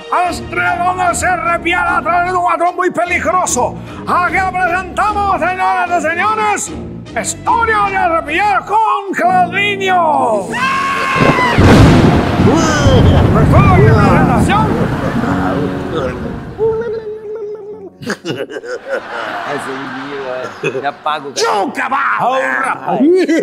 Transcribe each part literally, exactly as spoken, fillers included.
a estrella se arrepiada a través de un ladrón muy peligroso. Aquí presentamos, señoras y señores, Historia de arrepiar con Claudinho. Recuerda que la presentación... Essa menina, já pago. Chuca, barra!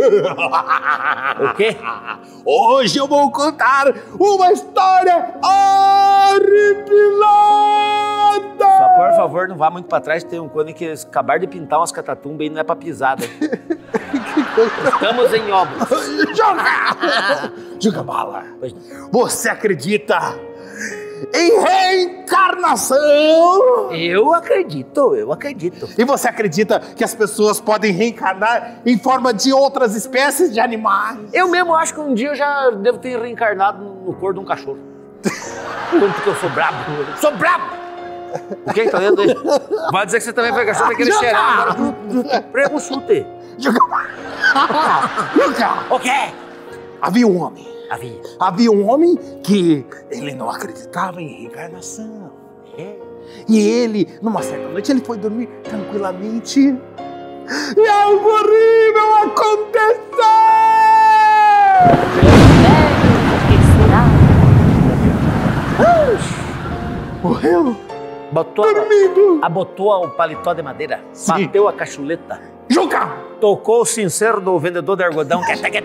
O quê? Hoje eu vou contar uma história horripilante! Só por favor, não vá muito pra trás, tem um cone que eles acabaram de pintar umas catatumbas e não é pra pisada. Estamos em obras. Joga! Joga bala! Você acredita em reencarnação? Eu acredito, eu acredito. E você acredita que as pessoas podem reencarnar em forma de outras espécies de animais? Eu mesmo acho que um dia eu já devo ter reencarnado no corpo de um cachorro. Tanto que eu sou brabo. Sou brabo! O que tá vendo aí? Vai dizer que você também foi cachorro, vai querer cheirar agora. Prego um chute. Joga! O quê? Havia um homem. Havia. Havia um homem que ele não acreditava em reencarnação. É. E ele, numa certa noite, ele foi dormir tranquilamente. E algo horrível aconteceu! Morreu? Botou dormindo. A, botou o paletó de madeira. Sim. Bateu a cachuleta. Juca! Tocou o sincero do vendedor de algodão.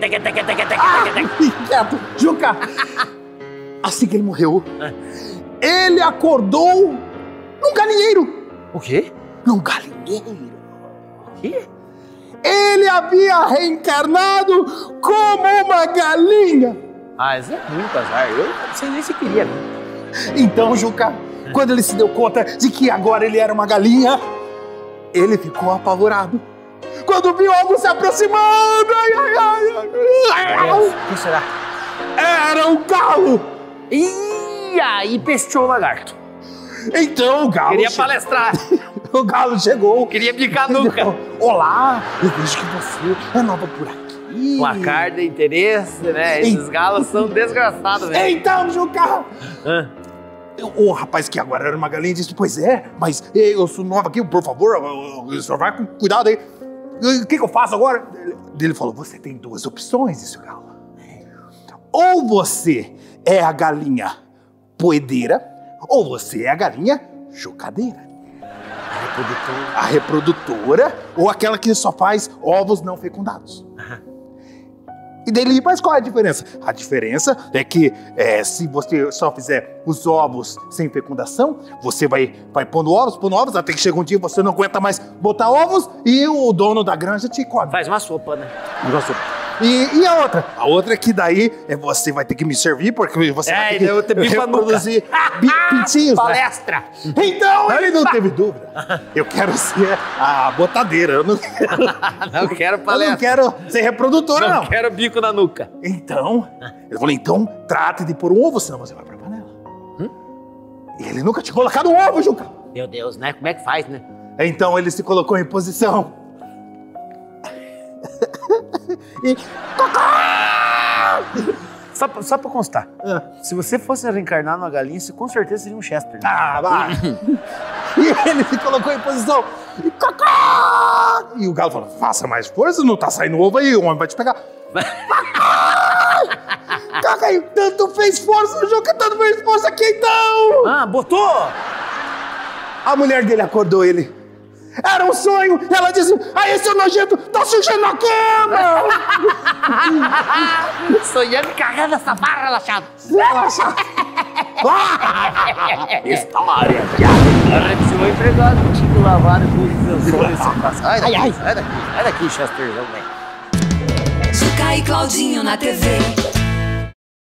Quieto! Juca! Assim que ele morreu, ele acordou num galinheiro. O quê? Num galinheiro. O quê? Ele havia reencarnado como uma galinha. Ah, isso é muito azar. Eu não sei nem se queria. Né? Então, Juca, quando ele se deu conta de que agora ele era uma galinha, ele ficou apavorado. Quando viu algo se aproximando, ai, ai, ai, ai. O que será? Era um galo. E aí pesteou o lagarto. Então o galo... Queria che... palestrar. O galo chegou. Queria picar nuca. Olá, eu vejo que você é nova por aqui. Placar de interesse, né? Esses Ei. galos são desgraçados, né? Então, Juca... Ah. O rapaz que agora era uma galinha disse, pois é, mas eu sou nova aqui, por favor, o senhor vai com cuidado aí. O que, que eu faço agora? Ele falou, você tem duas opções, disse o galo. Ou você é a galinha poedeira, ou você é a galinha chocadeira. A reprodutora. A reprodutora, ou aquela que só faz ovos não fecundados. E daí, mas qual é a diferença? A diferença é que é, se você só fizer os ovos sem fecundação, você vai, vai pondo ovos, pondo ovos, até que chega um dia você não aguenta mais botar ovos e o dono da granja te come. Faz uma sopa, né? Uma sopa. E, e a outra? A outra é que daí é você vai ter que me servir, porque você É, vai ter que eu te bico a reproduzir bi- pintinhos, né? Palestra! Então ele não teve dúvida. Eu quero ser a botadeira, eu não quero, Não quero eu palestra. não quero ser reprodutora, não. Não quero bico na nuca. Então, ele falou, então trate de pôr um ovo, senão você vai pra panela. Hum? E ele nunca tinha colocado um ovo, Juca. Meu Deus, né? Como é que faz, né? Então ele se colocou em posição. E... Só, pra- só pra constar, Ah. se você fosse reencarnar numa galinha, você com certeza seria um Chester. Né? Ah, vai. E ele se colocou em posição. E, cacá! E o galo falou, faça mais força, não tá saindo ovo aí, o homem vai te pegar. Cacá, e tanto fez força, o Juca tanto fez força aqui então. Ah, botou! A mulher dele acordou ele. Era um sonho. Ela disse, aí seu nojento, tá sujando a cama. Sonhando cagando essa barra relaxada. Relaxa. História. Arrepiou o empregado, tinha que lavar depois dos sensores. Sai daqui, sai daqui, sai daqui, Chesterzão, velho. Juca e Claudinho na T V.